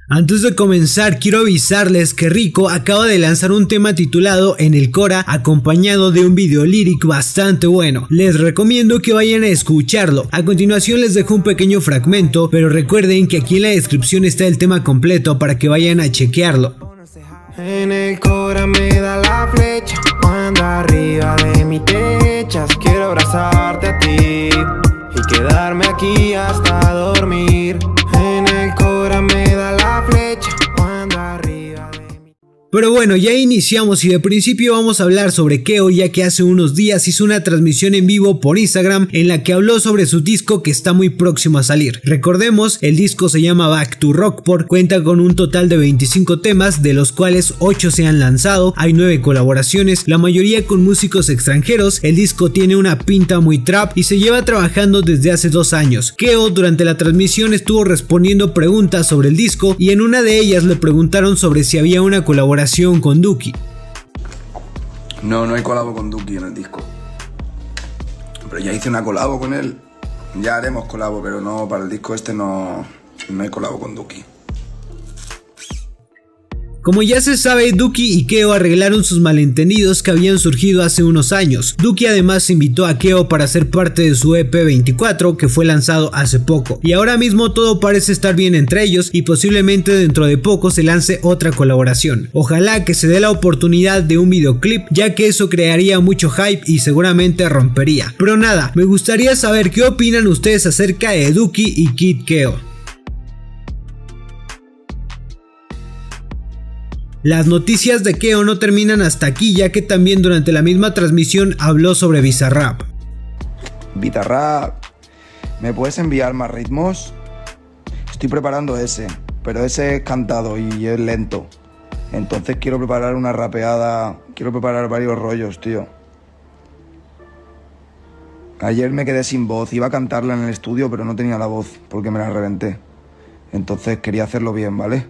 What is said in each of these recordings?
Antes de comenzar, quiero avisarles que Rico acaba de lanzar un tema titulado En el Cora, acompañado de un video lírico bastante bueno. Les recomiendo que vayan a escucharlo. A continuación les dejo un pequeño fragmento, pero recuerden que aquí en la descripción está el tema completo para que vayan a chequearlo. En el Cora me da la flecha, cuando arriba de mi te echas, quiero abrazarte a ti y quedarme aquí hasta dormir. En el Cora me da la flecha, cuando arriba de mi... Pero bueno, ya iniciamos y de principio vamos a hablar sobre Keo, ya que hace unos días hizo una transmisión en vivo por Instagram en la que habló sobre su disco que está muy próximo a salir. Recordemos, el disco se llama Back to Rockport, cuenta con un total de 25 temas, de los cuales 8 se han lanzado, hay 9 colaboraciones, la mayoría con músicos extranjeros. El disco tiene una pinta muy trap y se lleva trabajando desde hace 2 años. Keo durante la transmisión estuvo respondiendo preguntas sobre el disco y en una de ellas le preguntaron sobre si había una colaboración con Duki. No hay colabo con Duki en el disco. Pero ya hice una colabo con él. Ya haremos colabo, pero no, para el disco este no hay colabo con Duki. Como ya se sabe, Duki y Keo arreglaron sus malentendidos que habían surgido hace unos años. Duki además invitó a Keo para ser parte de su EP 24 que fue lanzado hace poco. Y ahora mismo todo parece estar bien entre ellos y posiblemente dentro de poco se lance otra colaboración. Ojalá que se dé la oportunidad de un videoclip, ya que eso crearía mucho hype y seguramente rompería. Pero nada, me gustaría saber qué opinan ustedes acerca de Duki y Kid Keo. Las noticias de Keo no terminan hasta aquí, ya que también durante la misma transmisión habló sobre Bizarrap. Bizarrap, ¿me puedes enviar más ritmos? Estoy preparando ese, pero ese es cantado y es lento. Entonces quiero preparar una rapeada, quiero preparar varios rollos, tío. Ayer me quedé sin voz, iba a cantarla en el estudio, pero no tenía la voz porque me la reventé. Entonces quería hacerlo bien, ¿vale?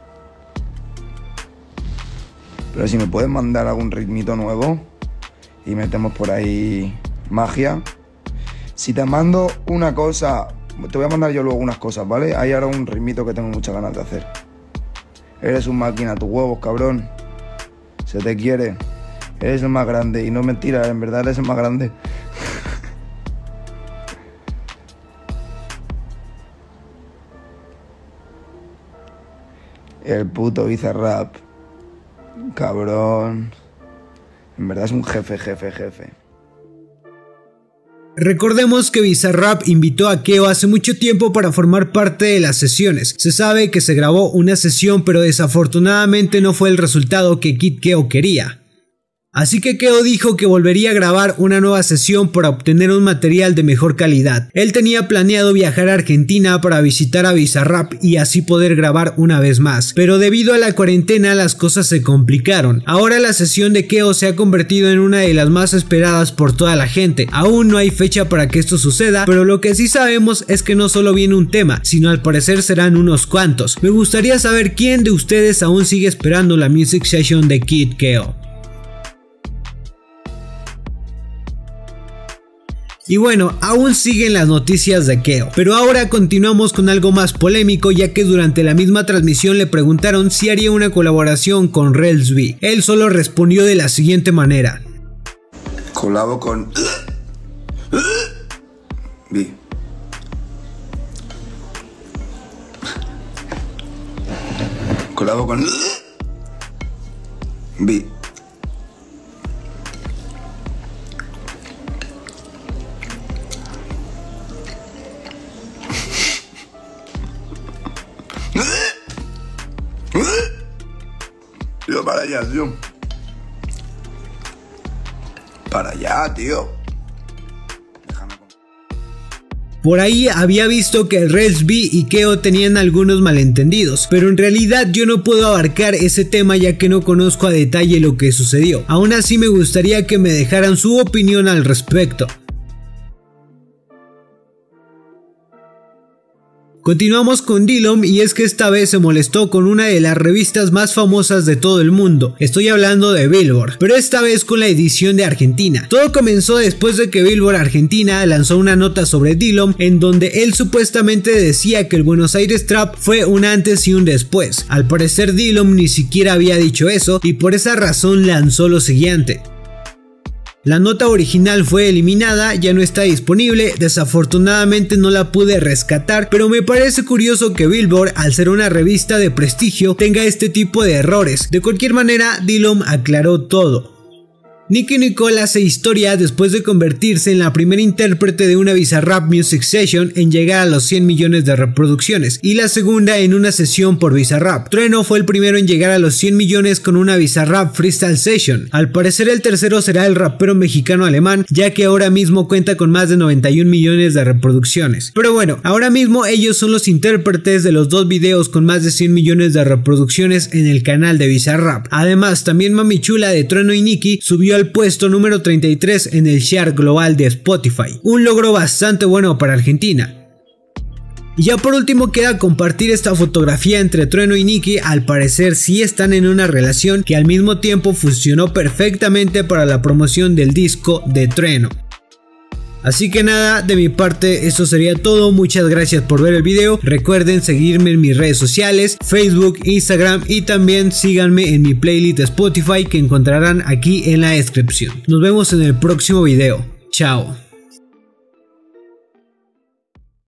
Pero si me puedes mandar algún ritmito nuevo y metemos por ahí magia. Si te mando una cosa, te voy a mandar yo luego unas cosas, ¿vale? Hay ahora un ritmito que tengo muchas ganas de hacer. Eres un máquina, tus huevos, cabrón. Se te quiere. Eres el más grande. Y no es mentira, en verdad eres el más grande. El puto Bizarrap. Cabrón. En verdad es un jefe. Recordemos que Bizarrap invitó a Keo hace mucho tiempo para formar parte de las sesiones. Se sabe que se grabó una sesión, pero desafortunadamente no fue el resultado que Kid Keo quería. Así que Keo dijo que volvería a grabar una nueva sesión para obtener un material de mejor calidad. Él tenía planeado viajar a Argentina para visitar a Bizarrap y así poder grabar una vez más, pero debido a la cuarentena las cosas se complicaron. Ahora la sesión de Keo se ha convertido en una de las más esperadas por toda la gente. Aún no hay fecha para que esto suceda, pero lo que sí sabemos es que no solo viene un tema, sino al parecer serán unos cuantos. Me gustaría saber quién de ustedes aún sigue esperando la Music Session de Kid Keo. Y bueno, aún siguen las noticias de Keo, pero ahora continuamos con algo más polémico, ya que durante la misma transmisión le preguntaron si haría una colaboración con Rels B. Él solo respondió de la siguiente manera: colabo con B. Colabo con B. Tío, para allá, tío. Para allá, tío. Por ahí había visto que Rels B y Keo tenían algunos malentendidos, pero en realidad yo no puedo abarcar ese tema ya que no conozco a detalle lo que sucedió. Aún así me gustaría que me dejaran su opinión al respecto. Continuamos con Dillom, y es que esta vez se molestó con una de las revistas más famosas de todo el mundo. Estoy hablando de Billboard, pero esta vez con la edición de Argentina. Todo comenzó después de que Billboard Argentina lanzó una nota sobre Dillom en donde él supuestamente decía que el Buenos Aires Trap fue un antes y un después. Al parecer Dillom ni siquiera había dicho eso y por esa razón lanzó lo siguiente. La nota original fue eliminada, ya no está disponible, desafortunadamente no la pude rescatar, pero me parece curioso que Billboard, al ser una revista de prestigio, tenga este tipo de errores. De cualquier manera, Dillom aclaró todo. Nicki Nicole hace historia después de convertirse en la primera intérprete de una Bizarrap Music Session en llegar a los 100 millones de reproducciones y la segunda en una sesión por Bizarrap. Trueno fue el primero en llegar a los 100 millones con una Bizarrap Freestyle Session. Al parecer el tercero será el rapero mexicano Alemán, ya que ahora mismo cuenta con más de 91 millones de reproducciones. Pero bueno, ahora mismo ellos son los intérpretes de los dos videos con más de 100 millones de reproducciones en el canal de Bizarrap. Además, también Mami Chula de Trueno y Nicki subió al puesto número 33 en el share global de Spotify, un logro bastante bueno para Argentina. Y ya por último queda compartir esta fotografía entre Trueno y Nicki. Al parecer sí están en una relación que al mismo tiempo funcionó perfectamente para la promoción del disco de Trueno. Así que nada, de mi parte eso sería todo. Muchas gracias por ver el video. Recuerden seguirme en mis redes sociales, Facebook, Instagram, y también síganme en mi playlist de Spotify que encontrarán aquí en la descripción. Nos vemos en el próximo video. Chao.